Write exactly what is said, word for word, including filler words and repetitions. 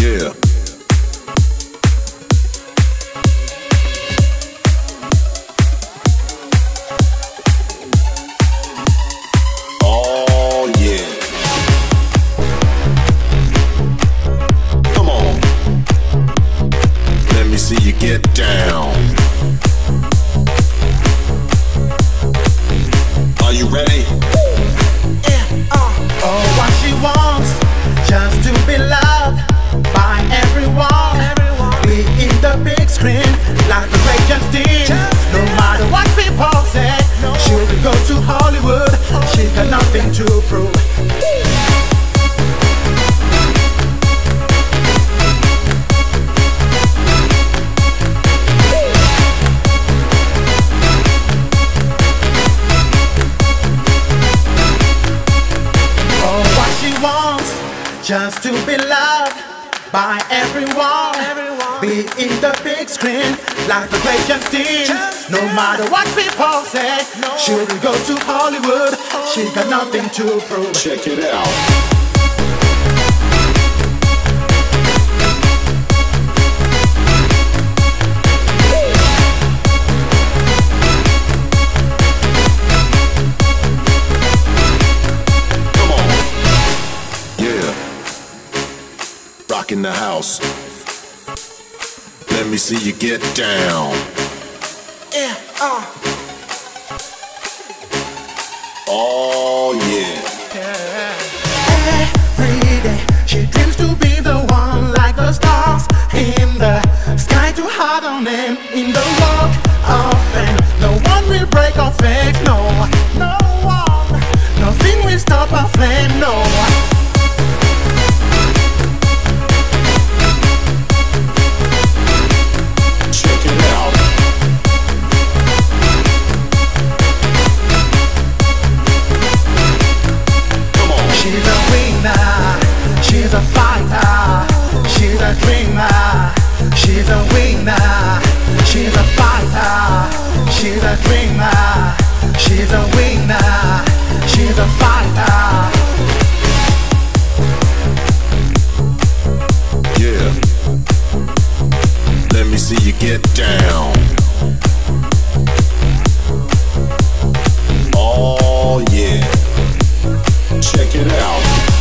Yeah. Oh yeah. Come on. Let me see you get down. Are you ready? Yeah, uh. Oh, what she wants, just to be loved by everyone. everyone. Be in the big screen, like the great Justin. No matter what people say, no. She will go to Hollywood. She got nothing to prove. Just to be loved by everyone. everyone. Be in the big screen like the great Justin. No matter what people say, no. She will go to Hollywood. She got nothing to prove. Check it out. In the house. Let me see you get down. Yeah, uh. Oh yeah. yeah. Every day she dreams to be the one, like the stars in the sky, to hard on them in the walk of fame. No one will break our faith, no, no one. Nothing will stop our flame, no. She's a fighter, she's a dreamer. She's a winner, she's a fighter, she's a dreamer. She's a winner, she's a fighter. Yeah. Let me see you get down. Oh yeah. Check it out.